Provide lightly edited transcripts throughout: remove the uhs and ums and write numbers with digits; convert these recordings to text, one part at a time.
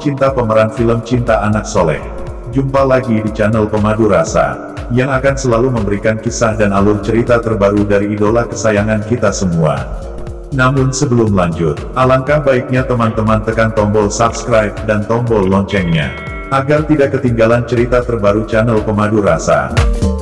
pecinta pemeran film Cinta Anak Soleh. Jumpa lagi di channel Pemadu Rasa, yang akan selalu memberikan kisah dan alur cerita terbaru dari idola kesayangan kita semua. Namun sebelum lanjut, alangkah baiknya teman-teman tekan tombol subscribe dan tombol loncengnya, agar tidak ketinggalan cerita terbaru channel Pemadu Rasa.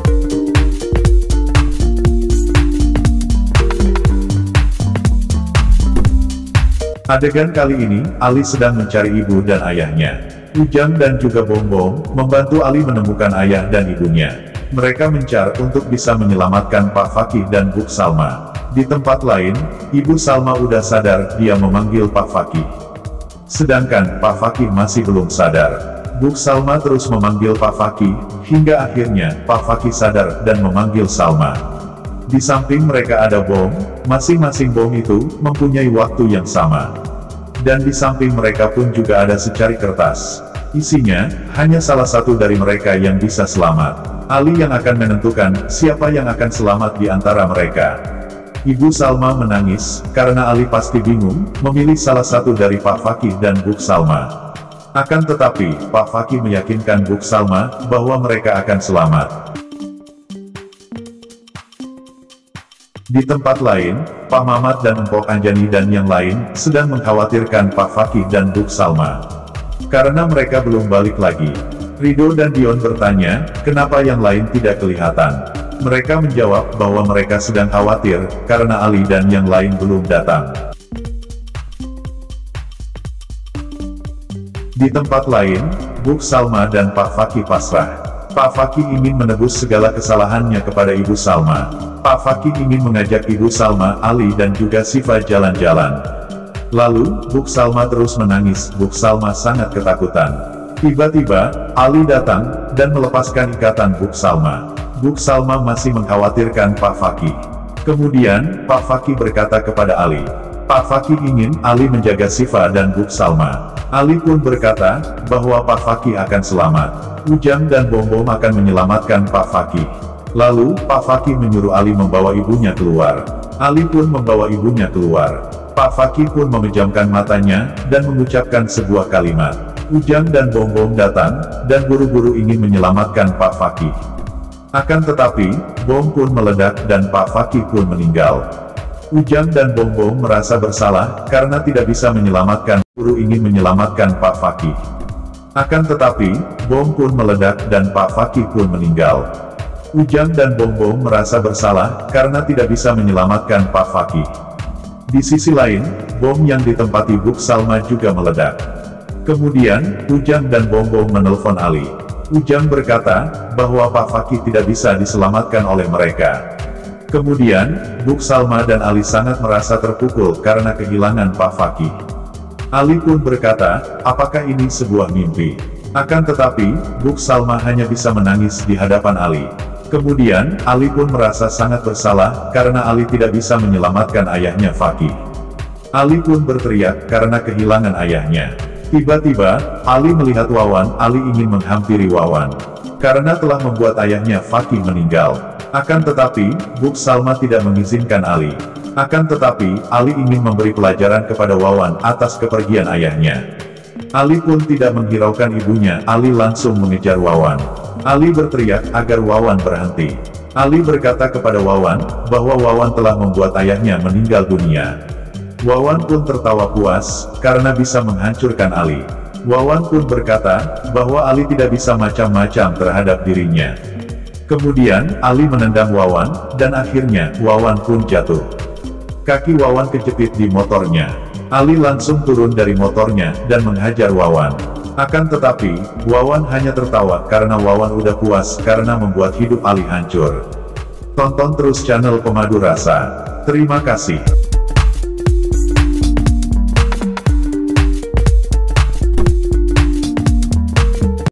Adegan kali ini, Ali sedang mencari ibu dan ayahnya. Ujang dan juga Bongbong membantu Ali menemukan ayah dan ibunya. Mereka mencar untuk bisa menyelamatkan Pak Fakih dan Bu Salma. Di tempat lain, Ibu Salma udah sadar, dia memanggil Pak Fakih. Sedangkan Pak Fakih masih belum sadar. Bu Salma terus memanggil Pak Fakih, hingga akhirnya Pak Fakih sadar dan memanggil Salma. Di samping mereka ada bom, masing-masing bom itu mempunyai waktu yang sama. Dan di samping mereka pun juga ada secari kertas. Isinya, hanya salah satu dari mereka yang bisa selamat. Ali yang akan menentukan siapa yang akan selamat di antara mereka. Ibu Salma menangis, karena Ali pasti bingung memilih salah satu dari Pak Fakih dan Bu Salma. Akan tetapi, Pak Fakih meyakinkan Bu Salma bahwa mereka akan selamat. Di tempat lain, Pak Mamat dan Empok Anjani dan yang lain sedang mengkhawatirkan Pak Fakih dan Bu Salma. Karena mereka belum balik lagi. Rido dan Dion bertanya, kenapa yang lain tidak kelihatan? Mereka menjawab bahwa mereka sedang khawatir, karena Ali dan yang lain belum datang. Di tempat lain, Bu Salma dan Pak Fakih pasrah. Pak Fakih ingin menebus segala kesalahannya kepada Ibu Salma. Pak Fakih ingin mengajak Ibu Salma, Ali dan juga Siva jalan-jalan. Lalu, Bu Salma terus menangis. Bu Salma sangat ketakutan. Tiba-tiba, Ali datang, dan melepaskan ikatan Bu Salma. Bu Salma masih mengkhawatirkan Pak Fakih. Kemudian, Pak Fakih berkata kepada Ali. Pak Fakih ingin Ali menjaga Siva dan Bu Salma. Ali pun berkata, bahwa Pak Fakih akan selamat. Ujang dan Bongbong akan menyelamatkan Pak Fakih. Lalu, Pak Fakih menyuruh Ali membawa ibunya keluar. Ali pun membawa ibunya keluar. Pak Fakih pun memejamkan matanya, dan mengucapkan sebuah kalimat. Ujang dan Bongbong datang, dan buru-buru ingin menyelamatkan Pak Fakih. Akan tetapi, bom pun meledak dan Pak Fakih pun meninggal. Ujang dan Bongbong merasa bersalah, karena tidak bisa menyelamatkan, buru ingin menyelamatkan Pak Fakih. Akan tetapi, bom pun meledak dan Pak Fakih pun meninggal. Ujang dan Bongbong merasa bersalah, karena tidak bisa menyelamatkan Pak Fakih. Di sisi lain, bom yang ditempati Bu Salma juga meledak. Kemudian, Ujang dan Bongbong menelpon Ali. Ujang berkata, bahwa Pak Fakih tidak bisa diselamatkan oleh mereka. Kemudian, Bu Salma dan Ali sangat merasa terpukul karena kehilangan Pak Fakih. Ali pun berkata, apakah ini sebuah mimpi? Akan tetapi, Bu Salma hanya bisa menangis di hadapan Ali. Kemudian, Ali pun merasa sangat bersalah, karena Ali tidak bisa menyelamatkan ayahnya Fakih. Ali pun berteriak, karena kehilangan ayahnya. Tiba-tiba, Ali melihat Wawan. Ali ingin menghampiri Wawan, karena telah membuat ayahnya Fakih meninggal. Akan tetapi, Bu Salma tidak mengizinkan Ali. Akan tetapi, Ali ingin memberi pelajaran kepada Wawan atas kepergian ayahnya. Ali pun tidak menghiraukan ibunya. Ali langsung mengejar Wawan. Ali berteriak agar Wawan berhenti. Ali berkata kepada Wawan, bahwa Wawan telah membuat ayahnya meninggal dunia. Wawan pun tertawa puas, karena bisa menghancurkan Ali. Wawan pun berkata, bahwa Ali tidak bisa macam-macam terhadap dirinya. Kemudian, Ali menendang Wawan, dan akhirnya, Wawan pun jatuh. Kaki Wawan kejepit di motornya. Ali langsung turun dari motornya, dan menghajar Wawan. Akan tetapi, Wawan hanya tertawa, karena Wawan udah puas, karena membuat hidup Ali hancur. Tonton terus channel Pemadu Rasa. Terima kasih.